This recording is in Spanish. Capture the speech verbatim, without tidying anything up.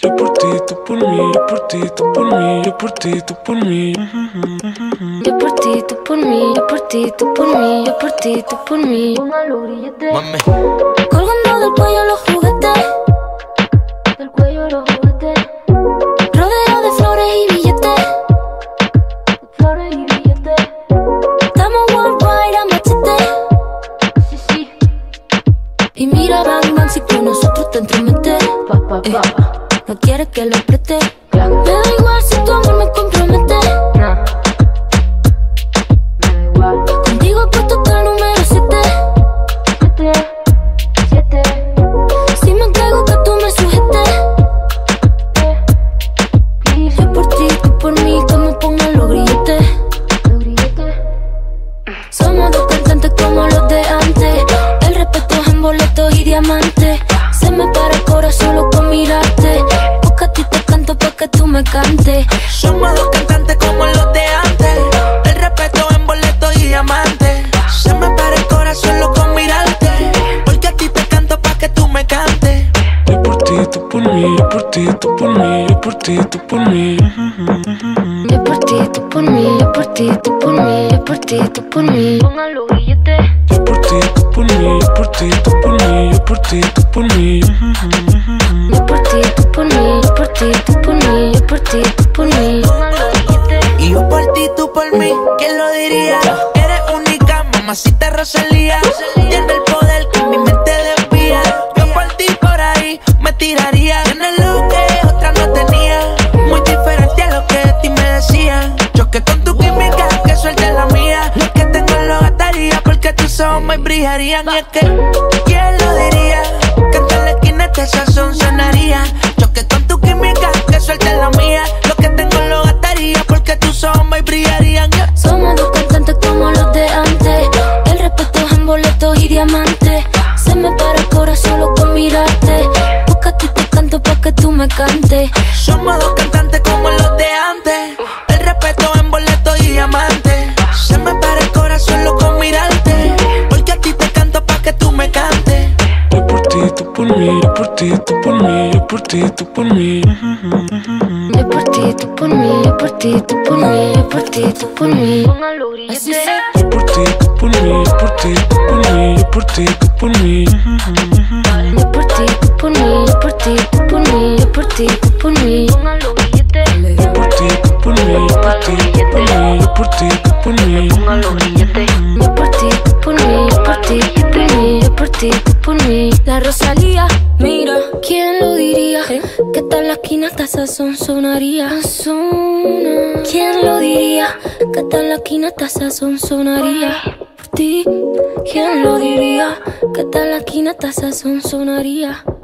Yo por ti, tú por mí, yo por ti, tú por mí, yo por ti, tú por mí. Yo por ti, tú por mí, yo por ti, tú por mí, yo por ti, tú por mí. Póngalo grillete. Mami. Colgando del cuello los juguetes, del cuello los juguetes. Rodeado de flores y billetes, de flores y billetes. Estamos worldwide a machete. Sí, sí. Y mira, bang, bang, si con nosotros te entrometes. Pa, pa, pa. Eh. No quieres que lo apriete. Me da igual si tu amor me compromete. Nah. Me da igual. Contigo he puesto hasta el número siete. Siete, siete. Si me entrego que tú me sujetes. Eh. Yo por ti, tú por mí, que me pongan los grilletes. Los grilletes. Somos dos cantantes como los de antes. El respeto es en boletos y diamantes. Se me para el corazón solo con mirarte. Porque a ti te canto pa' que tú me cantes. Somos dos cantantes como los de antes. El respeto en boletos y diamantes. Se me para el corazón solo con mirarte. Porque a ti te canto pa' que tú me cantes. Yo por ti, tú por mí, yo por ti, tú por mí, yo por ti, tú por mí. Yo por ti, tú por mí, yo por ti, tú por mí, yo por ti, tú por mí. Póngalo grillete. Yo por ti, tú por mí, yo por ti, tú por mí, yo por ti, tú por mí. Yo por ti, tú por mí, yo por ti, tú por mí, yo por ti, tú por mí. Póngalo grillete. Y yo por ti, tú por mí, ¿quién lo diría? Eres única, mamacita Rosalía. Tiene el poder que mi mente desvía. Yo por ti por ahí me tiraría. Tienes lo que otra no tenía. Muy diferente a lo que de ti me decían. Choque con tu química, que suelte la mía. Lo que tengo lo gastaría porque tus ojos me brillarían. Y es que, ¿quién lo diría? Que en la esquina este sazón sonaría. Choque con tu química, que suelte la mía. Lo que tengo lo gastaría porque tus ojos me brillarían. Somos dos cantantes como los de antes. El respeto es en boletos y diamantes. Se me para el corazón solo con mirarte. Porque a ti te canto pa' que tú me cantes. Somos dos cantantes como los de antes. El respeto en boletos y diamantes. Se me para el corazón solo con mirarte. Porque a ti te canto pa' que tú me cantes. Yo por ti, tú por mí, yo por ti, tú por mí, yo por ti, tú por mí. Yo por ti, tú por mí, yo por ti, tú por mí, yo por ti, tú por mí. Póngalo grillete. Yo por ti, tú por mí, yo por ti, tú por mí, yo por ti, tú por mí. Yo por ti, tú por mí, yo por ti, tú por mí, yo por ti, tú por mí. Póngalo grillete. Yo por ti, tú por mí, yo por ti, tú por mí, yo por ti, tú por mí. Póngalo grillete. Yo por ti, tú por mí, yo por ti, tú por mí, yo por ti, tú por mí. La Rosalía, mira, ¿quién lo diría? Que tal la esquina hasta sazón sonaría. ¿Quién lo diría? Que tal la esquina hasta sazón sonaría. Por ti, ¿quién lo diría? Que tal la esquina hasta sazón sonaría.